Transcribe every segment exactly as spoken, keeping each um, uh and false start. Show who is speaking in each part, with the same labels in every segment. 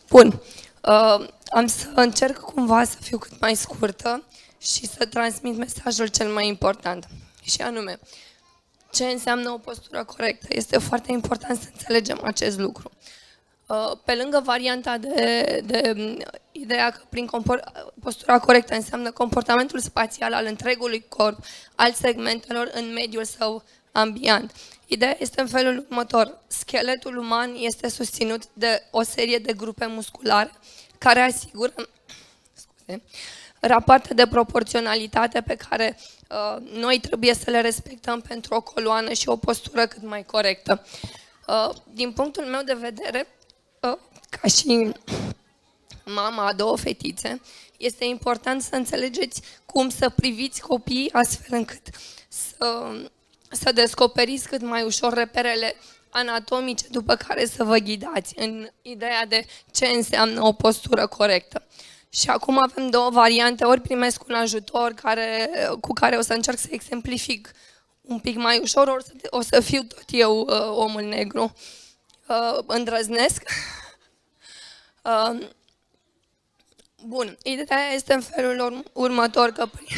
Speaker 1: Bun. Uh, am să încerc cumva să fiu cât mai scurtă și să transmit mesajul cel mai important. Și anume, ce înseamnă o postură corectă? Este foarte important să înțelegem acest lucru. Uh, pe lângă varianta de, de ideea că prin postura corectă înseamnă comportamentul spațial al întregului corp, al segmentelor în mediul său ambiant. Ideea este în felul următor. Scheletul uman este susținut de o serie de grupe musculare care asigură scuze, rapoarte de proporționalitate pe care uh, noi trebuie să le respectăm pentru o coloană și o postură cât mai corectă. Uh, din punctul meu de vedere, uh, ca și mama a două fetițe, este important să înțelegeți cum să priviți copiii astfel încât să, să descoperiți cât mai ușor reperele anatomice după care să vă ghidați în ideea de ce înseamnă o postură corectă. Și acum avem două variante, ori primesc un ajutor care, cu care o să încerc să exemplific un pic mai ușor, ori să, o să fiu tot eu uh, omul negru. Uh, îndrăznesc. Uh, bun, ideea este în felul următor că prin,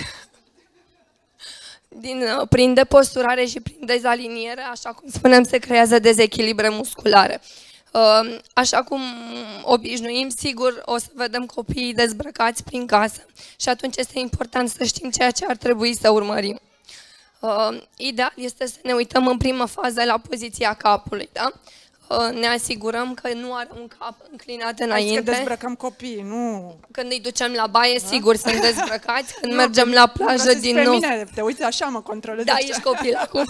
Speaker 1: din, uh, prin deposturare și prin dezaliniere, așa cum spuneam, se creează dezechilibre musculare. Uh, așa cum obișnuim, sigur o să vedem copiii dezbrăcați prin casă și atunci este important să știm ceea ce ar trebui să urmărim. Uh, ideal este să ne uităm în primă fază la poziția capului, da? Uh, ne asigurăm că nu are un cap înclinat înainte.
Speaker 2: Că dezbrăcăm copiii, nu...
Speaker 1: Când îi ducem la baie, da? Sigur sunt dezbrăcați. Când nu, mergem la plajă din nou...
Speaker 2: Mine, te uiți așa, mă controlezi.
Speaker 1: Da, ești copil acum.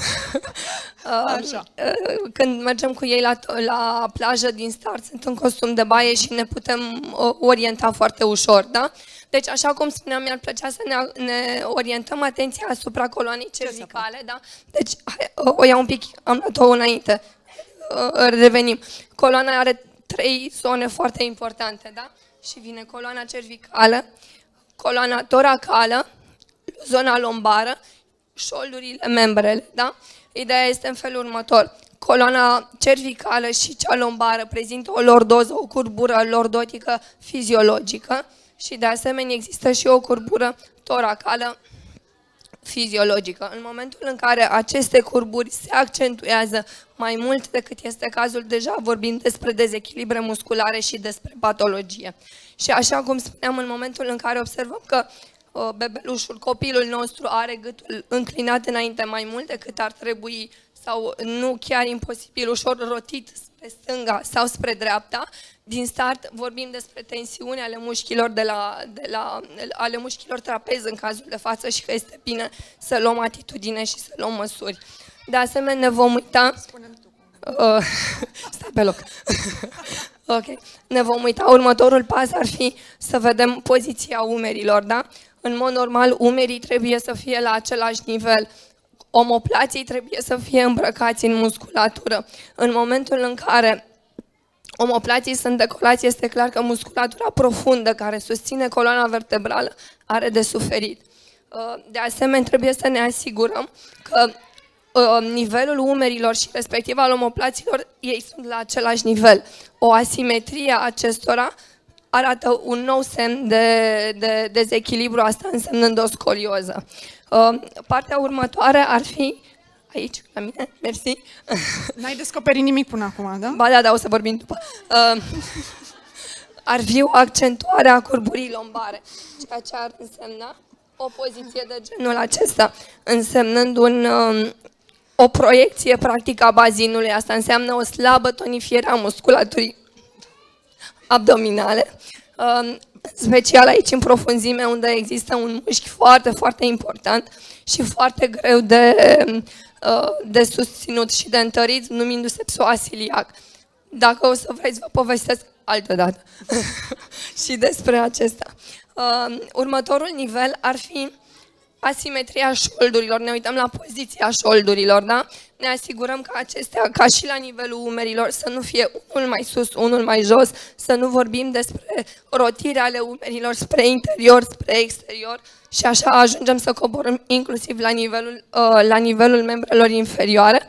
Speaker 2: Așa.
Speaker 1: Uh, când mergem cu ei la, la plajă din start, sunt în costum de baie și ne putem uh, orienta foarte ușor, da? Deci, așa cum spuneam, mi-ar plăcea să ne, ne orientăm atenția asupra coloanei cervicale, da? Deci, hai, o iau un pic, am luat-o înainte, revenim. Coloana are trei zone foarte importante, da? Și vine coloana cervicală, coloana toracală, zona lombară, șoldurile, membrele, da? Ideea este în felul următor. Coloana cervicală și cea lombară prezintă o lordoză, o curbură lordotică fiziologică și de asemenea există și o curbură toracală fiziologică. În momentul în care aceste curburi se accentuează mai mult decât este cazul, deja vorbim despre dezechilibre musculare și despre patologie. Și așa cum spuneam, în momentul în care observăm că uh, bebelușul, copilul nostru are gâtul înclinat înainte mai mult decât ar trebui sau nu chiar imposibil, ușor rotit spre stânga sau spre dreapta, din start vorbim despre tensiune ale mușchilor, de la, de la, ale mușchilor trapez în cazul de față și că este bine să luăm atitudine și să luăm măsuri. De asemenea, ne vom uita...
Speaker 2: Spune-mi tu.
Speaker 1: Uh, stai pe loc. Ok. Ne vom uita. Următorul pas ar fi să vedem poziția umerilor, da? În mod normal, umerii trebuie să fie la același nivel. Omoplații trebuie să fie îmbrăcați în musculatură. În momentul în care omoplații sunt decolați, este clar că musculatura profundă care susține coloana vertebrală are de suferit. De asemenea, trebuie să ne asigurăm că nivelul umerilor și respectiv al omoplaților, ei sunt la același nivel. O asimetrie a acestora arată un nou semn de, de dezechilibru, asta însemnând o scolioză. Partea următoare ar fi aici, la mine, mersi.
Speaker 2: N-ai descoperit nimic până acum, da?
Speaker 1: Ba da, da, o să vorbim după. Uh, ar fi o accentuare a curburii lombare, ceea ce ar însemna o poziție de genul acesta, însemnând un, uh, o proiecție practică a bazinului. Asta înseamnă o slabă tonifiere a musculaturii abdominale, uh, special aici în profunzime, unde există un mușchi foarte, foarte important și foarte greu de... de susținut și de întărit, numindu-se psoas iliac. Dacă o să vreți, vă povestesc altă dată și despre acesta. Uh, următorul nivel ar fi asimetria șoldurilor. Ne uităm la poziția șoldurilor, da? Ne asigurăm că acestea, ca și la nivelul umerilor, să nu fie unul mai sus, unul mai jos, să nu vorbim despre rotirea ale umerilor spre interior, spre exterior și așa ajungem să coborâm inclusiv la nivelul, uh, la nivelul membrelor inferioare.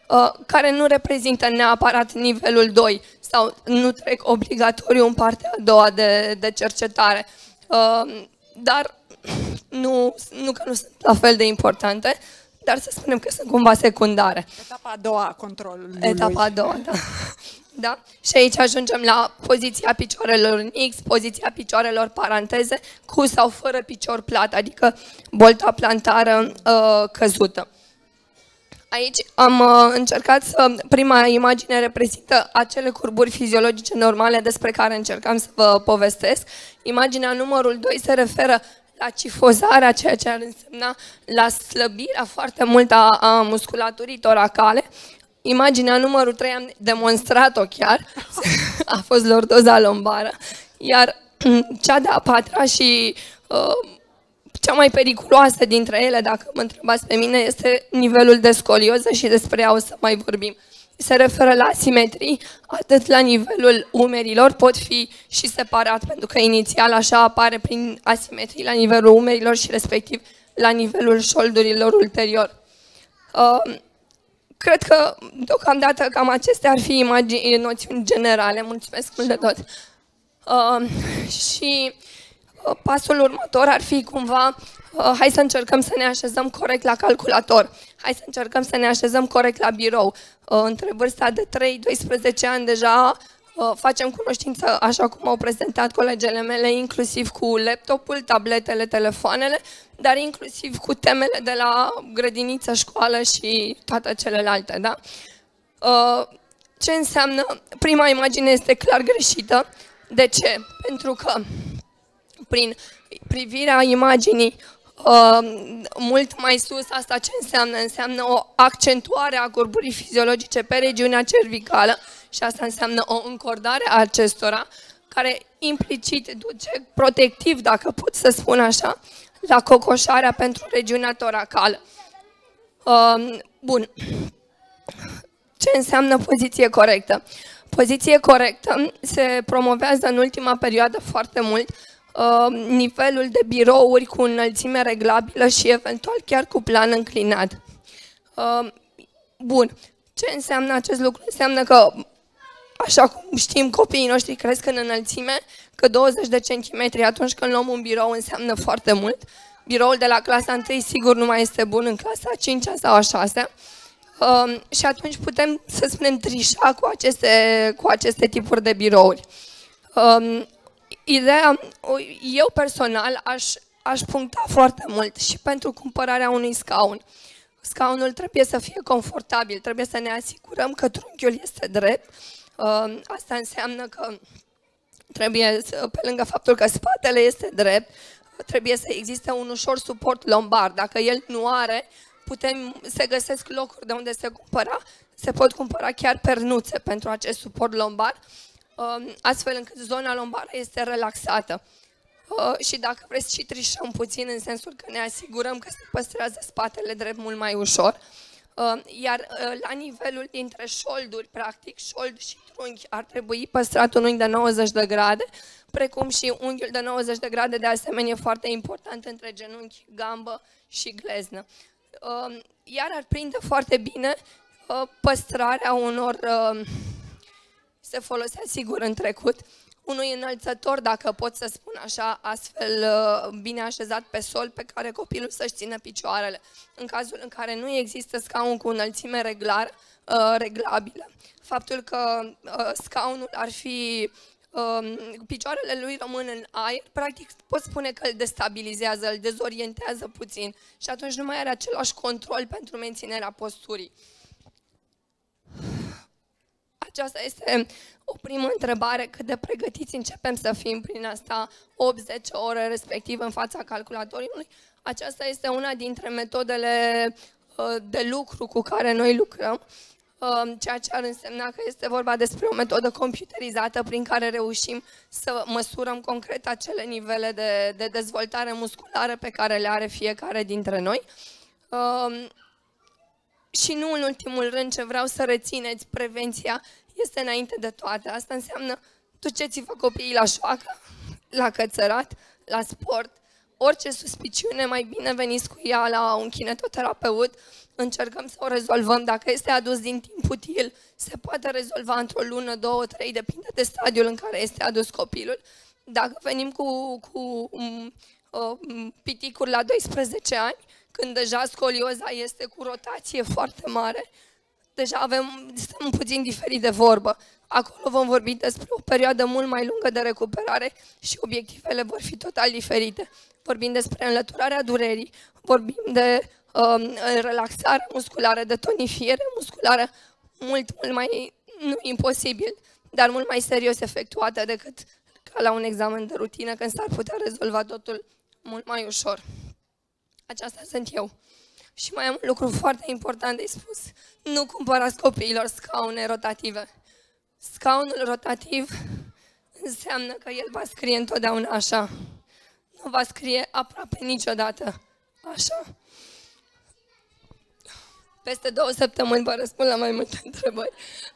Speaker 1: uh, care nu reprezintă neapărat nivelul doi sau nu trec obligatoriu în partea a doua de, de cercetare. Uh, dar nu, nu că nu sunt la fel de importante, dar să spunem că sunt cumva secundare.
Speaker 2: Etapa a doua a controlului.
Speaker 1: Etapa a doua, da. Da? Și aici ajungem la poziția picioarelor în X, poziția picioarelor paranteze, cu sau fără picior plat, adică bolta plantară uh, căzută. Aici am uh, încercat să, prima imagine reprezintă acele curburi fiziologice normale despre care încercam să vă povestesc. Imaginea numărul doi se referă la cifozarea, ceea ce ar însemna la slăbirea foarte mult a, a musculaturii toracale. Imaginea numărul trei am demonstrat-o chiar, a fost lordoza lombară, iar cea de-a patra și uh, cea mai periculoasă dintre ele, dacă mă întrebați pe mine, este nivelul de scolioză și despre ea o să mai vorbim. Se referă la asimetrii, atât la nivelul umerilor, pot fi și separat, pentru că inițial așa apare prin asimetrii la nivelul umerilor și respectiv la nivelul șoldurilor ulterior. Uh, Cred că, deocamdată, cam acestea ar fi imagini, noțiuni generale. Mulțumesc mult de tot. Uh, și uh, pasul următor ar fi cumva, uh, hai să încercăm să ne așezăm corect la calculator. Hai să încercăm să ne așezăm corect la birou. Uh, între vârsta de trei doisprezece ani deja uh, facem cunoștință, așa cum au prezentat colegele mele, inclusiv cu laptopul, tabletele, telefoanele, dar inclusiv cu temele de la grădiniță, școală și toate celelalte, da? Ce înseamnă? Prima imagine este clar greșită. De ce? Pentru că prin privirea imaginii mult mai sus, asta ce înseamnă? Înseamnă o accentuare a curburii fiziologice pe regiunea cervicală și asta înseamnă o încordare a acestora, care implicit duce protectiv, dacă pot să spun așa, la cocoșarea pentru regiunea toracală. Uh, bun. Ce înseamnă poziție corectă? Poziție corectă se promovează în ultima perioadă foarte mult uh, nivelul de birouri cu înălțime reglabilă și eventual chiar cu plan înclinat. Uh, bun. Ce înseamnă acest lucru? Înseamnă că, așa cum știm, copiii noștri cresc în înălțime, că douăzeci de centimetri atunci când luăm un birou înseamnă foarte mult. Biroul de la clasa întâi sigur nu mai este bun în clasa a cincea sau a șasea. Um, și atunci putem, să spunem, trișa cu aceste, cu aceste tipuri de birouri. Um, ideea, eu personal aș, aș puncta foarte mult și pentru cumpărarea unui scaun. Scaunul trebuie să fie confortabil, trebuie să ne asigurăm că trunchiul este drept. Um, asta înseamnă că trebuie, să, pe lângă faptul că spatele este drept, trebuie să existe un ușor suport lombar. Dacă el nu are, putem, se găsesc locuri de unde se cumpăra, se pot cumpăra chiar pernuțe pentru acest suport lombar, astfel încât zona lombară este relaxată. Și dacă vreți și trișăm puțin, în sensul că ne asigurăm că se păstrează spatele drept mult mai ușor. Iar la nivelul dintre șolduri, practic, șold și trunchi, ar trebui păstrat un unghi de nouăzeci de grade, precum și unghiul de nouăzeci de grade, de asemenea, foarte important între genunchi, gambă și gleznă. Iar ar prinde foarte bine păstrarea unor, se folosea sigur în trecut, unui înălțător, dacă pot să spun așa, astfel bine așezat pe sol, pe care copilul să-și țină picioarele. În cazul în care nu există scaun cu înălțime reglar, reglabilă. Faptul că scaunul ar fi, picioarele lui rămân în aer, practic pot spune că îl destabilizează, îl dezorientează puțin și atunci nu mai are același control pentru menținerea posturii. Aceasta este o primă întrebare, cât de pregătiți începem să fim prin asta opt zece ore respectiv în fața calculatorului. Aceasta este una dintre metodele de lucru cu care noi lucrăm, ceea ce ar însemna că este vorba despre o metodă computerizată prin care reușim să măsurăm concret acele nivele de, de dezvoltare musculară pe care le are fiecare dintre noi. Și nu în ultimul rând, ce vreau să rețineți, prevenția este înainte de toate. Asta înseamnă, duceți-vă copiii la șoacă, la cățărat, la sport, orice suspiciune, mai bine veniți cu ea la un kinetoterapeut, încercăm să o rezolvăm. Dacă este adus din timp util, se poate rezolva într-o lună, două, trei, depinde de stadiul în care este adus copilul. Dacă venim cu, cu um, um, piticuri la doisprezece ani, când deja scolioza este cu rotație foarte mare, deja avem, stăm puțin diferit de vorbă. Acolo vom vorbi despre o perioadă mult mai lungă de recuperare și obiectivele vor fi total diferite. Vorbim despre înlăturarea durerii, vorbim de um, relaxare musculară, de tonifiere musculară, mult, mult mai, nu imposibil, dar mult mai serios efectuată decât ca la un examen de rutină, când s-ar putea rezolva totul mult mai ușor. Aceasta sunt eu. Și mai am un lucru foarte important de spus. Nu cumpărați copiilor scaune rotative. Scaunul rotativ înseamnă că el va scrie întotdeauna așa. Nu va scrie aproape niciodată așa. Peste două săptămâni vă răspund la mai multe întrebări.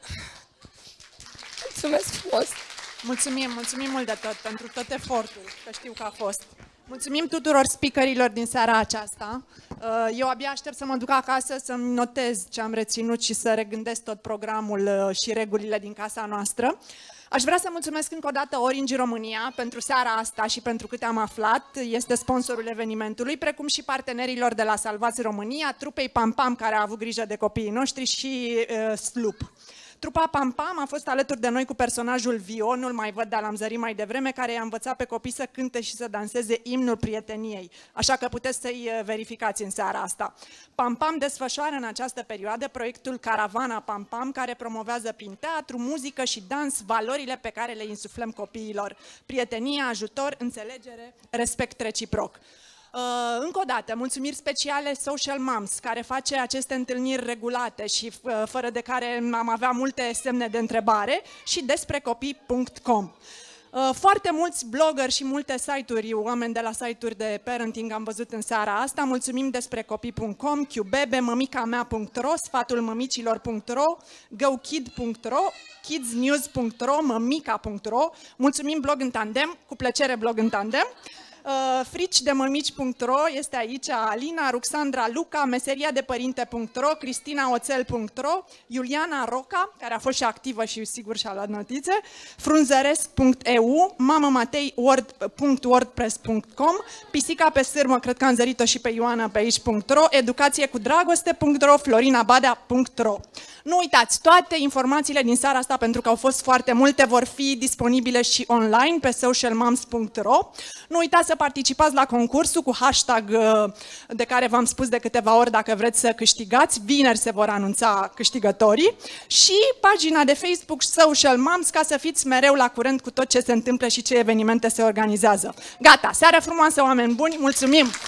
Speaker 1: Mulțumesc frumos!
Speaker 2: Mulțumim, mulțumim mult de tot pentru tot efortul, că știu că a fost. Mulțumim tuturor speakerilor din seara aceasta. Eu abia aștept să mă duc acasă să-mi notez ce am reținut și să regândesc tot programul și regulile din casa noastră. Aș vrea să mulțumesc încă o dată Orange România pentru seara asta și pentru câte am aflat. Este sponsorul evenimentului, precum și partenerilor de la Salvați România, trupei Pam Pam, care a avut grijă de copiii noștri, și uh, Sloop. Trupa Pam Pam a fost alături de noi cu personajul Vio, nu-l mai văd, dar l-am zărit mai devreme, care i-a învățat pe copii să cânte și să danseze imnul prieteniei. Așa că puteți să-i verificați în seara asta. Pam Pam desfășoară în această perioadă proiectul Caravana Pam Pam, care promovează prin teatru, muzică și dans valorile pe care le insuflăm copiilor. Prietenie, ajutor, înțelegere, respect reciproc. Uh, încă o dată, mulțumiri speciale Social Moms, care face aceste întâlniri regulate și uh, fără de care am avea multe semne de întrebare, și despre copii punct com. Uh, foarte mulți blogger și multe site-uri, oameni de la site-uri de parenting am văzut în seara asta. Mulțumim despre copii punct com, Qbebe, mămica mea punct ro, sfatul mămicilor punct ro, gokid punct ro, kidsnews punct ro, mămica punct ro. Mulțumim Blog în Tandem, cu plăcere Blog în Tandem. Uh, frici de mămici punct ro este aici Alina, Ruxandra Luca, meseria de părinte punct ro, Cristina Oțel punct ro, Iuliana Roca, care a fost și activă și sigur și-a luat notițe, frunzăresc punct e u, mamamatei punct wordpress punct com, pisica pe sârmă, cred că am zărit-o și pe Ioana pe aici punct ro, educație cu dragoste punct ro, florinabadea punct ro. Nu uitați, toate informațiile din seara asta, pentru că au fost foarte multe, vor fi disponibile și online pe social moms punct ro. Nu uitați să participați la concursul cu hashtag de care v-am spus de câteva ori dacă vreți să câștigați. Vineri se vor anunța câștigătorii. Și pagina de Facebook Social Moms, ca să fiți mereu la curent cu tot ce se întâmplă și ce evenimente se organizează. Gata, seară frumoasă, oameni buni, mulțumim!